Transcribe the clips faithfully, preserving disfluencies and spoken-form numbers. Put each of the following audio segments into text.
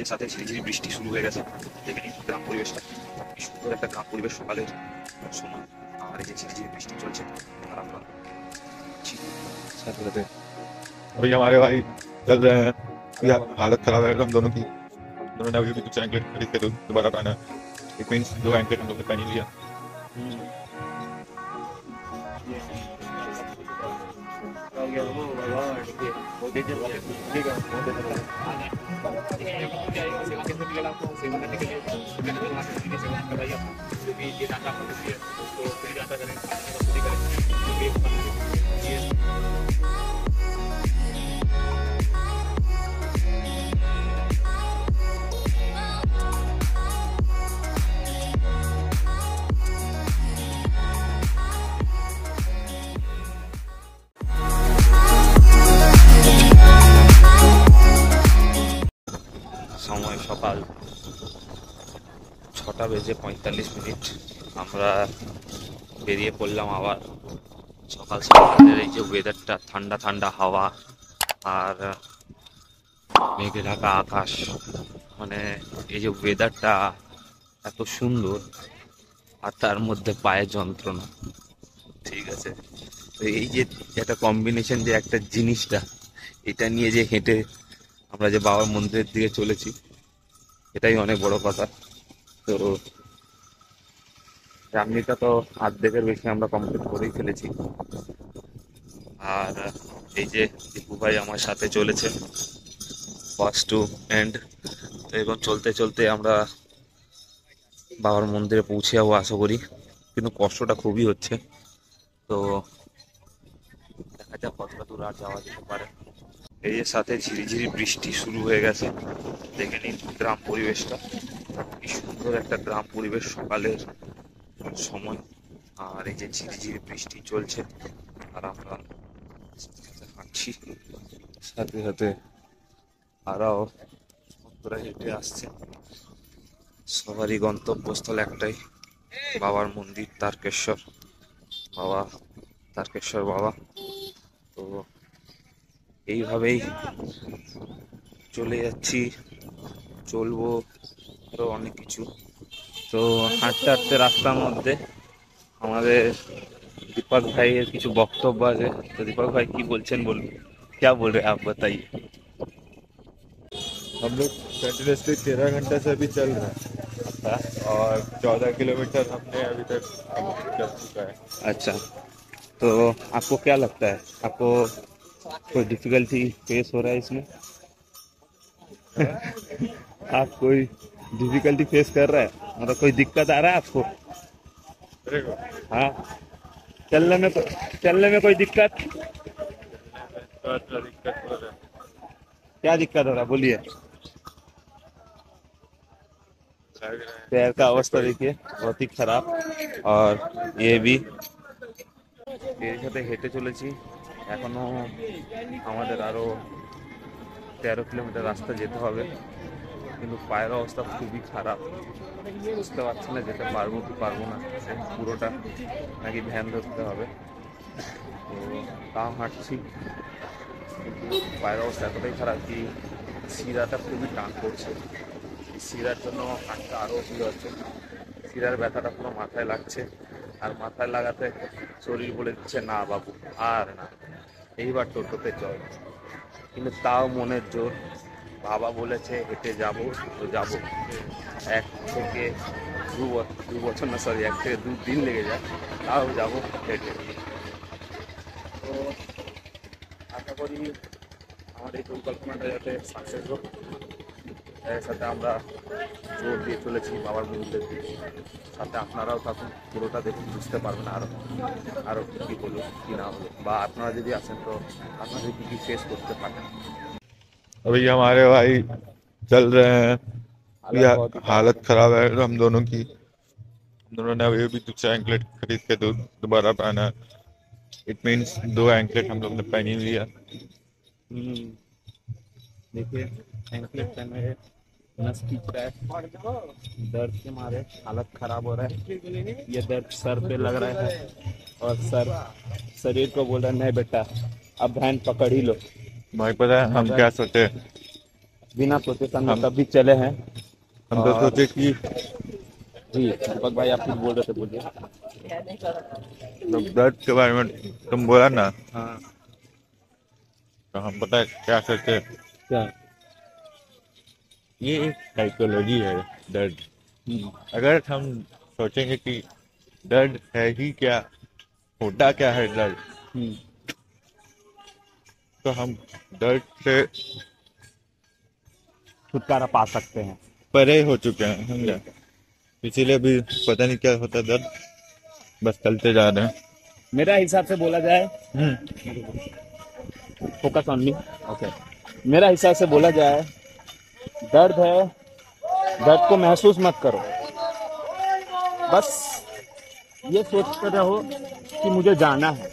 এর সাথে ঝিরিঝিরি বৃষ্টি শুরু হয়ে গেছে। দেখে নিন গ্রাম পরিবেশটা, কি সুন্দর একটা গ্রাম পরিবেশ সকালের সময়। আর এই যে ঝিরিঝিরি বৃষ্টি চলছে আর আমরা साथ रहते हैं। अभी हमारे भाई चल रहे हैं, या हालत खराब है हम दोनों की। दोनों ने अभी भी कुछ एंकलेट खरीद के दोबारा पहना है। इट मीन्स दो एंकलेट हम लोग ने पहन ही लिया। সময় সকাল ছটা বেজে পঁয়তাল্লিশ মিনিট। আমরা বেরিয়ে পড়লাম আবার সকাল সকালের এই যে ওয়েদারটা, ঠান্ডা ঠান্ডা হাওয়া আর মেঘে ঢাকা আকাশ, মানে এই যে ওয়েদারটা এত সুন্দর আর তার মধ্যে পায়ে যন্ত্রণা, ঠিক আছে। তো এই যে একটা কম্বিনেশন, যে একটা জিনিসটা, এটা নিয়ে যে হেঁটে আমরা যে বাবার মন্দিরের দিকে চলেছি, এটাই অনেক বড় কথা। তো জার্নিটা তো আর্ধেকের বেশি আমরা কমপ্লিট করেই ফেলেছি। আর এই যে দীপু ভাই আমার সাথে চলেছে ফার্স্ট টু এন্ড। তো এখন চলতে চলতে আমরা বাবার মন্দিরে পৌঁছে যাবো আশা করি, কিন্তু কষ্টটা খুবই হচ্ছে। তো দেখা যাক কতটা দূর আর যাওয়া যেতে পারে। এই যে সাথে ঝিরিঝিরি বৃষ্টি শুরু হয়ে গেছে, দেখে নিন গ্রাম পরিবেশটা, কি সুন্দর একটা গ্রাম পরিবেশ সকালের সময়। আর এই যে ঝিরিঝিরি বৃষ্টি চলছে আর আমরা হাঁটছি, সাথে সাথে আরাও বন্ধুরা হেঁটে আসছে। সবারই গন্তব্যস্থল একটাই, বাবার মন্দির তারকেশ্বর বাবা, তারকেশ্বর বাবা। তো এইভাবেই চলে যাচ্ছি, চলবো আরো অনেক কিছু। তো হাঁটতে হাঁটতে রাস্তার মধ্যে আমাদের दीपक भाई এর কিছু বক্তব্য আছে। তো दीपक भाई কি বলছেন বলুন, क्या बोल रहे हैं आप बताइए। हम लोग कंटिन्यूसली तेरह घंटे से अभी चल रहे हैं और चौदह किलोमीटर हमने अभी तक कंप्लीट कर चुका है। अच्छा, तो आपको क्या लगता है, आपको कोई डिफिकल्टी फेस हो रहा है इसमें? आप कोई डिफिकल्टी फेस कर रहा है, मतलब कोई दिक्कत आ रहा है आपको? हाँ, चलने में चलने में कोई दिक्कत? दिक्कत हो रहा है। क्या दिक्कत हो रहा है बोलिए। पैर का अवस्था देखिए बहुत ही खराब। और ये भी এর সাথে হেঁটে চলেছি, এখনো আমাদের আরো তেরো কিলোমিটার রাস্তা যেতে হবে, কিন্তু পায়ের অবস্থা খুবই খারাপ। বুঝতে পারছি না যেতে পারবো কি পারবো না, পুরোটা নাকি ভ্যান ধরতে হবে। তো তাও হাঁটছি, কিন্তু পায়ের অবস্থা এতটাই খারাপ কি শিরাটা খুবই টান করছে। শিরার জন্য হাঁটতে আরও অসুবিধা হচ্ছে, শিরার ব্যথাটা পুরো মাথায় লাগছে। আর মাথায় লাগাতে শরীর বলে দিচ্ছে না বাবু আর না, এইবার টোটোতে চল। কিন্তু তাও মনের জোর, বাবা বলেছে হেঁটে যাব তো যাব। এক থেকে দু বছর দু বছর না সরি এক থেকে দু দিন লেগে যায়, তাও যাবো হেঁটে। তো আশা করি আমার এই পরিকল্পনাটা যাতে সাকসেস হোক। এর সাথে আমরা জোর দিয়ে চলেছি বাবার মন্দিরের দিকে, সাথে আপনারাও থাকুন, পুরোটা দেখুন, বুঝতে পারবেন আরও আরও কী হলো কী না হলো, বা আপনারা যদি আসেন তো আপনাদের কী কী ফেস করতে পারেন। अभी हमारे भाई चल रहे हैं, या हालत खराब है हम दोनों की। हम दोनों ने अभी भी दूसरा एंकलेट खरीद के दो दोबारा पहना है। इट मीन्स दो एंकलेट हम लोग ने पहन ही लिया। देखिए एंकलेट पहने है, नस खींच रहा है, दर्द के मारे हालत खराब हो रहा है। ये दर्द सर पे लग रहा है और सर शरीर को बोल रहा है नहीं बेटा अब भैन पकड़ ही लो। भाई पता है हम क्या सोचे, बिना प्रोटेक्शन में हम तब भी चले हैं। हम तो और सोचे कि जी दीपक भाई आप कुछ बोल रहे थे, बोलिए। तो दर्द के बारे में तुम बोला ना, हाँ। तो हम पता है क्या सोचे, क्या? ये एक साइकोलॉजी है दर्द। हम्म, अगर हम सोचेंगे कि दर्द है ही क्या, होता क्या है दर्द, हम्म, तो हम दर्द से छुटकारा पा सकते हैं। परे हो चुके हैं, समझा। ठीक है। इसीलिए भी पता नहीं क्या होता दर्द, बस चलते जा रहे हैं। मेरा हिसाब से बोला जाए, hmm. Focus on me. Okay. मेरा हिसाब से बोला जाए, दर्द है, दर्द को महसूस मत करो, बस ये सोचते रहो कि मुझे जाना है,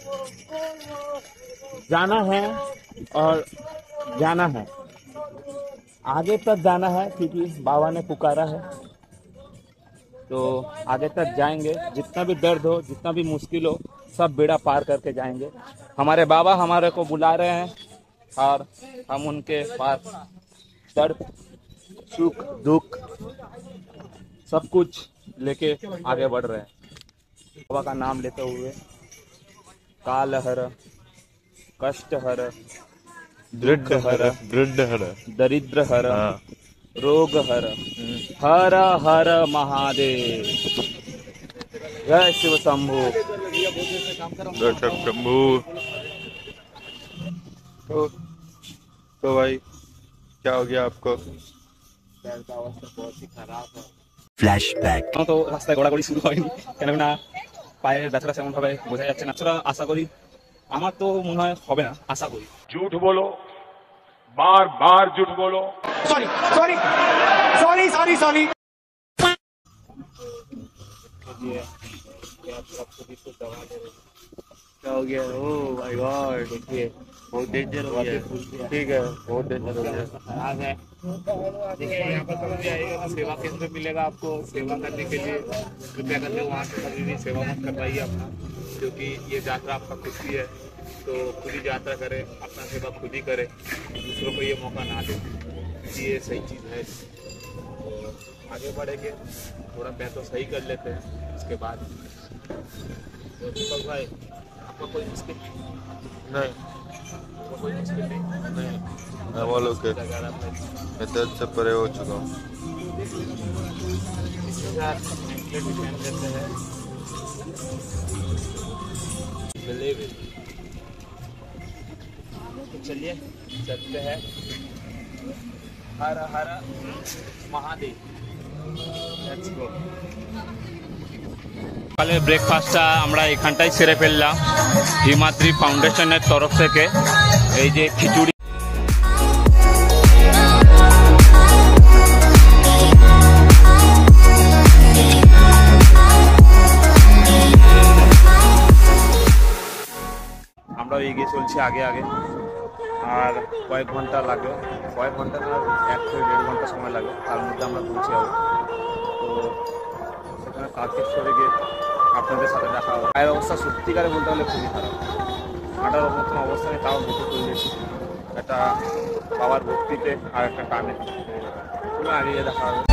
जाना है और जाना है, आगे तक जाना है, क्योंकि बाबा ने पुकारा है। तो आगे तक जाएंगे, जितना भी दर्द हो, जितना भी मुश्किल हो, सब बेड़ा पार करके जाएंगे। हमारे बाबा हमारे को बुला रहे हैं और हम उनके पास दर्द, सुख, दुख सब कुछ लेके आगे बढ़ रहे हैं। बाबा का नाम लेते हुए, काल हर, कष्ट हर, दुख दृढ़ हर, हर, दृढ़ हर। दरिद्र हर, हाँ। रोग हर, हम्म। हर हर महादेव, जय शिव शंभू। दर्शक शंभू। तो, तो भाई क्या हो गया आपको? पैर का अवस्था बहुत ही खराब है। ফ্ল্যাশব্যাক। তো রাস্তায় গোড়াগড়ি শুরু হয়নি, কেননা পায়ের ব্যথাটা সেমন ভাবে বোঝা যাচ্ছে না। সেটা আশা করি, আমার তো মনে হয় হবে না, আশা করি। झूठ बोलो, बार बार झूठ बोलो। Sorry sorry sorry sorry sorry. ये ये आप सबको भी कुछ दवा दे रहे हैं। क्या हो गया? ओह माय गॉड, देखिए बहुत डेंजर हो गया है। ठीक है, बहुत डेंजर हो गया है। खराब है। देखिए यहाँ पर कभी भी आइएगा तो सेवा केंद्र मिलेगा आपको, सेवा करने के लिए कृपया करके वहाँ से कभी भी सेवा मत करवाइए अपना, क्योंकि ये यात्रा आपका खुद की है। तो खुद ही यात्रा करें, अपना सेवा खुद ही करें, दूसरों को ये मौका ना दें। ये सही चीज़ है। तो आगे बढ़ेंगे, थोड़ा पैर तो सही कर लेते हैं, उसके बाद। तो दीपक भाई आपका कोई मुश्किल नहीं, आपका कोई मुश्किल नहीं नहीं, मैं बोलो कि लगा रहा था। मैं दर्द से परे हो चुका हूँ। इसके साथ एंकलेट भी पहन लेते हैं। Believe it। तो चलिए चलते हैं। हर हर महादेव। Let's go। সকালে ব্রেকফাস্টটা আমরা এখানটাই সেরে ফেললাম, হিমাদ্রি ফাউন্ডেশনের তরফ থেকে। এই যে খিচুড়ি, আমরা এগিয়ে চলছি আগে আগে, আর কয়েক ঘন্টা লাগবে, কয়েক ঘন্টা না, এক থেকে দেড় ঘন্টা সময় লাগবে, তার মধ্যে আমরা পৌঁছে যাবো। তো সেখানে তারকেশ্বরে গিয়ে আপনাদের সাথে দেখা হবে। পায়ের অবস্থা সত্যিকারে বলতে গেলে খুবই খারাপ, হাঁটার মতন অবস্থা নেই, তাও হেঁটে চলেছি। একটা বাবার ভক্তিতে আর একটা টানে। চলো আগে গিয়ে দেখা হবে।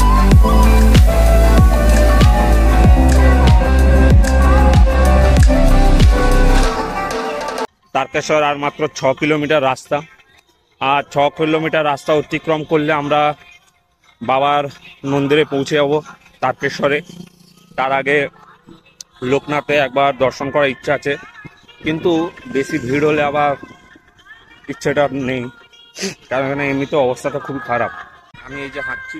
তারকেশ্বর আর মাত্র ছ কিলোমিটার রাস্তা, আর ছ কিলোমিটার রাস্তা অতিক্রম করলে আমরা বাবার মন্দিরে পৌঁছে যাব তারকেশ্বরে। তার আগে লোকনাথে একবার দর্শন করার ইচ্ছা আছে, কিন্তু বেশি ভিড় হলে আবার ইচ্ছেটা নেই, কারণ এখানে এমনিতে অবস্থাটা খুবই খারাপ। আমি এই যে হাঁটছি,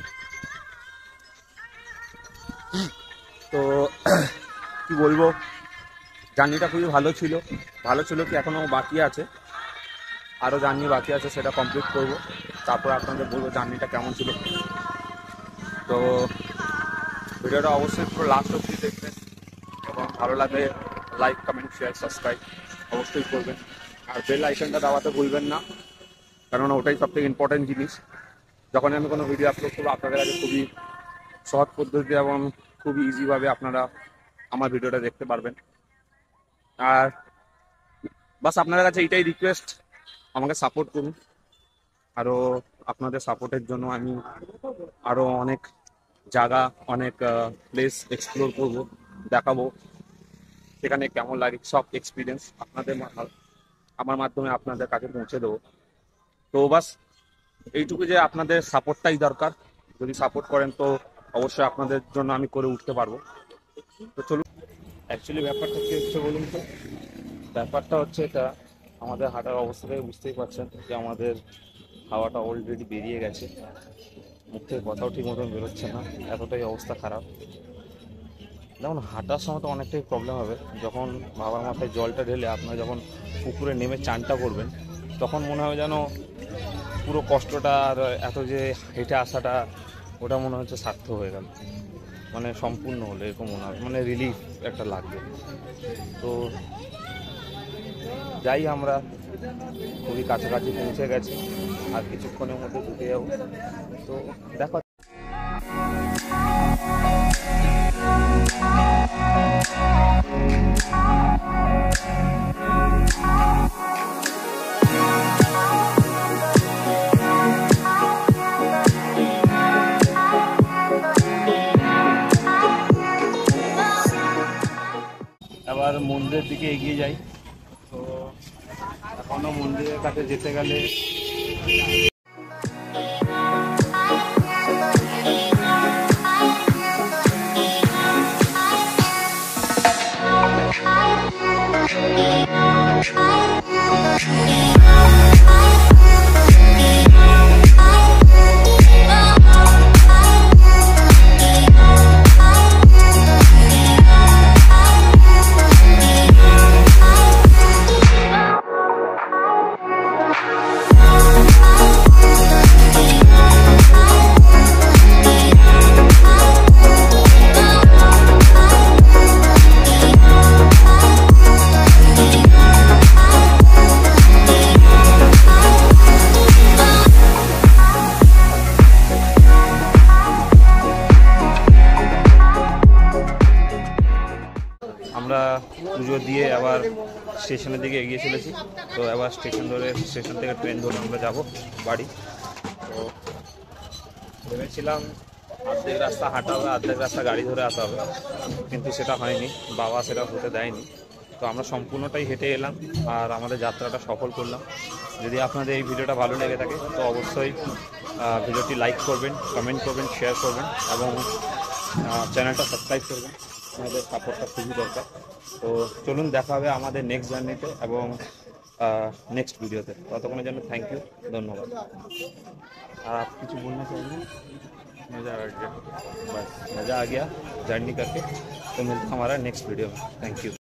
তো কি বলবো, জার্নিটা খুবই ভালো ছিল। ভালো ছিল কি, এখনও বাকি আছে, আরও জার্নি বাকি আছে, সেটা কমপ্লিট করব, তারপর আপনাদের বলবো জার্নিটা কেমন ছিল। তো ভিডিওটা অবশ্যই পুরো লাস্ট অবধি দেখবেন, এবং ভালো লাগলে লাইক, কমেন্ট, শেয়ার, সাবস্ক্রাইব অবশ্যই করবেন। আর বেল আইকনটা দাবাতে ভুলবেন না, কেননা ওটাই সবথেকে ইম্পর্টেন্ট জিনিস। যখন আমি কোনো ভিডিও আপলোড করবো, আপনাদের কাছে খুবই সহজ পদ্ধতি এবং খুবই ইজিভাবে আপনারা আমার ভিডিওটা দেখতে পারবেন। আর বাস আপনাদের কাছে এইটাই রিকোয়েস্ট, আমাকে সাপোর্ট করুন, আরও আপনাদের সাপোর্টের জন্য আমি আরও অনেক জায়গা, অনেক প্লেস এক্সপ্লোর করব, দেখাবো সেখানে কেমন লাগে, সব এক্সপিরিয়েন্স আপনাদের মা- আমার মাধ্যমে আপনাদের কাছে পৌঁছে দেবো। তো বাস এইটুকু যে আপনাদের সাপোর্টটাই দরকার, যদি সাপোর্ট করেন তো অবশ্যই আপনাদের জন্য আমি করে উঠতে পারবো। তো চলুন, অ্যাকচুয়ালি ব্যাপারটা কী হচ্ছে বলুন তো, ব্যাপারটা হচ্ছে এটা, আমাদের হাঁটার অবস্থা থেকে বুঝতেই পারছেন যে আমাদের হাওয়াটা অলরেডি বেরিয়ে গেছে, মুখ থেকে কথাও ঠিক মতন বেরোচ্ছে না, এতটাই অবস্থা খারাপ। যেমন হাঁটার সময় তো অনেকটাই প্রবলেম হবে, যখন বাবার মাথায় জলটা ঢেলে আপনারা যখন পুকুরে নেমে চানটা করবেন তখন মনে হয় যেন পুরো কষ্টটা আর এত যে হেঁটে আসাটা ওটা মনে হচ্ছে সার্থক হয়ে গেল, মানে সম্পূর্ণ হলো এরকম মনে হবে, মানে রিলিফ একটা লাগবে। তো যাই, আমরা খুবই কাছাকাছি পৌঁছে গেছি, আর কিছুক্ষণের মধ্যে ঢুকে যাবো। তো দেখো, এবার মন্দিরের দিকে এগিয়ে যাই। তো এখনো মন্দিরের কাছে যেতে গেলে আমরা পুজো দিয়ে আবার স্টেশনের দিকে এগিয়ে চলেছি। তো এবার স্টেশন ধরে, স্টেশন থেকে ট্রেন ধরে আমরা যাব বাড়ি। তো ভেবেছিলাম অর্ধেক রাস্তা হাঁটা হবে, অর্ধেক রাস্তা গাড়ি ধরে আসা হবে, কিন্তু সেটা হয়নি, বাবা সেটা হতে দেয়নি। তো আমরা সম্পূর্ণটাই হেঁটে এলাম আর আমাদের যাত্রাটা সফল করলাম। যদি আপনাদের এই ভিডিওটা ভালো লেগে থাকে তো অবশ্যই ভিডিওটি লাইক করবেন, কমেন্ট করবেন, শেয়ার করবেন এবং চ্যানেলটা সাবস্ক্রাইব করবেন, আমাদের সাপোর্টটা খুবই দরকার। তো চলুন, দেখা হবে আমাদের নেক্সট জার্নিতে এবং नेक्स्ट वीडियो थे। ततक्षण जन्य थैंक यू, धन्यवाद। और आप कुछ बोलना चाहिए? मज़ा आ गया, बस मज़ा आ गया जर्नी करके। तो मिलता हमारा नेक्स्ट वीडियो में। Thank you.